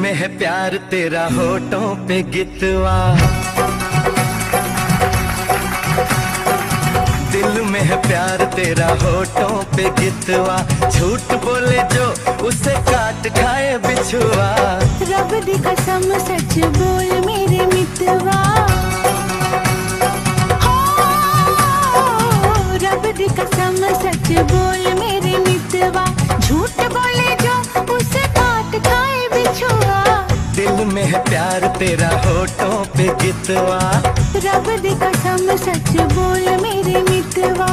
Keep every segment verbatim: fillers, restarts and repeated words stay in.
में है प्यार तेरा होठों पे गितवा, दिल में है प्यार तेरा होठों पे गितवा, झूठ बोले जो उसे काट खाए बिछुआ। रब दी कसम सच बोल मेरे मितवा, रब दी कसम सच बोल मेरे मितवा, झूठ बोले जो उसे काट खाए बिछुआ। दिल में है प्यार तेरा होठों पे गितवा, रब दी कसम सच बोल मेरे मितवा।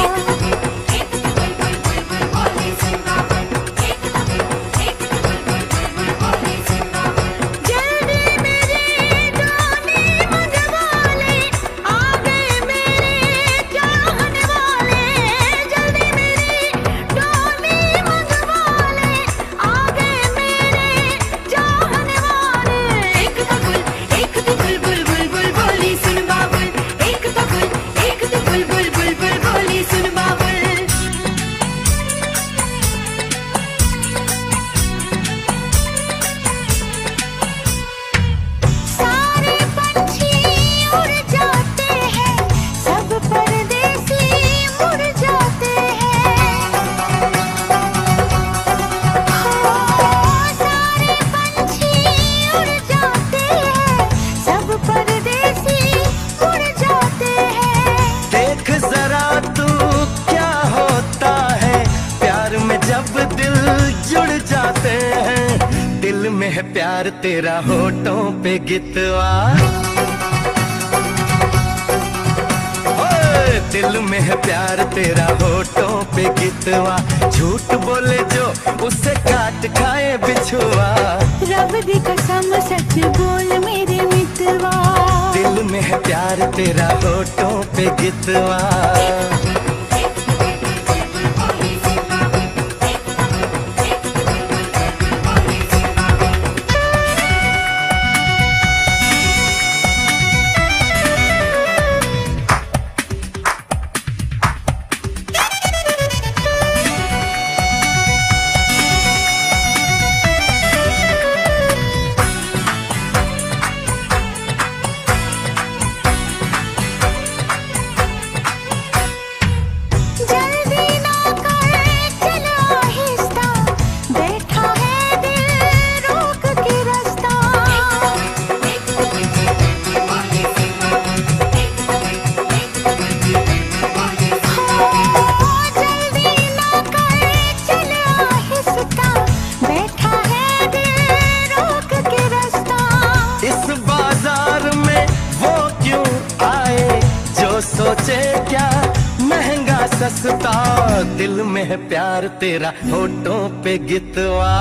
प्यार तेरा होठों पे गितवा, ओए दिल में है प्यार तेरा होठों पे गितवा, झूठ बोले जो उसे काट खाए बिछुआ। रब दी कसम सच बोल मेरे मितवा, दिल में है प्यार तेरा होठों पे गितवा। सोचे क्या महंगा सस्ता, दिल में है प्यार तेरा होठों पे गितवा,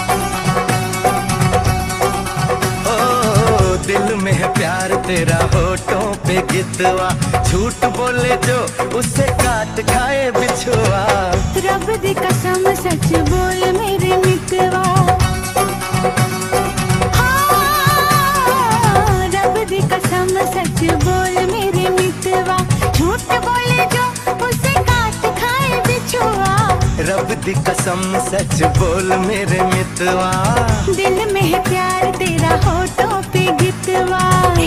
ओ दिल में है प्यार तेरा होठों पे गितवा, झूठ बोले जो उसे काट खाए बिछुआ। रब दी कसम सच बोल मेरे मितवा, रब दी कसम सच बोल मेरे मितवा, झूठ बोले जो उसे काट खाए बिछुआ। रब दी कसम सच बोल मेरे मितवा, दिल में है प्यार तेरा होठों पे गितवा।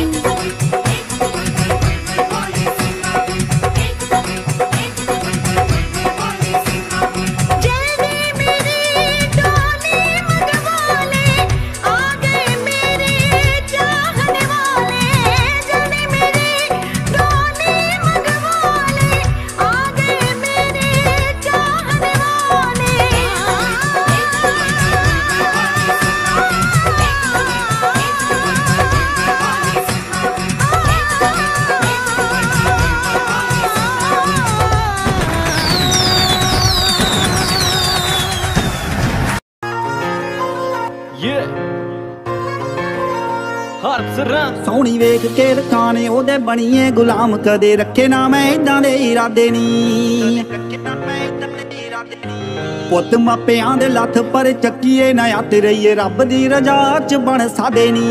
सोहनी वेख के रखाने ओदे बणीए गुलाम, कदे रखे ना मैं इदां दे इरादे नी। पुत मापियां दे लथ पर चक्कीए ना हत्थ रहीए, रब दी रजा च बन सादे नी।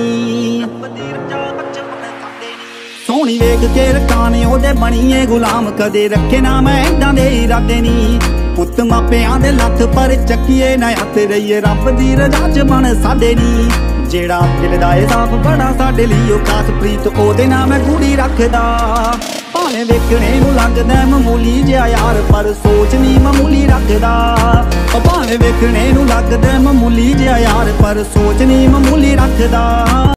सोहनी वेख के रखाने ओदे बणीए गुलाम, कदे रखे ना मैं इदां दे इरादे नी। पुत मापियां दे लथ पर चक्कीए ना हत्थ रहीए, रब दी रजा च बन सादे नी। ਜਿਹੜਾ ਦਿਲ ਦਾ ਏ ਸਾਫ ਬੜਾ ਸਾਡੇ ਲਈ ਉਹ ਖਾਸ ਪ੍ਰੀਤ ਉਹਦੇ ਨਾਲ ਮੈਂ ਗੂੜੀ ਰੱਖਦਾ। ਭਾਵੇਂ ਵੇਖਣੇ ਨੂੰ ਲੱਗਦਾ ਮਾਮੂਲੀ ਜਿਹਾ ਯਾਰ ਪਰ ਸੋਚ ਨਹੀਂ ਮਾਮੂਲੀ ਰੱਖਦਾ। ਭਾਵੇਂ ਵੇਖਣੇ ਨੂੰ ਲੱਗਦਾ ਮਾਮੂਲੀ ਜਿਹਾ ਯਾਰ ਪਰ ਸੋਚ ਨਹੀਂ ਮਾਮੂਲੀ ਰੱਖਦਾ।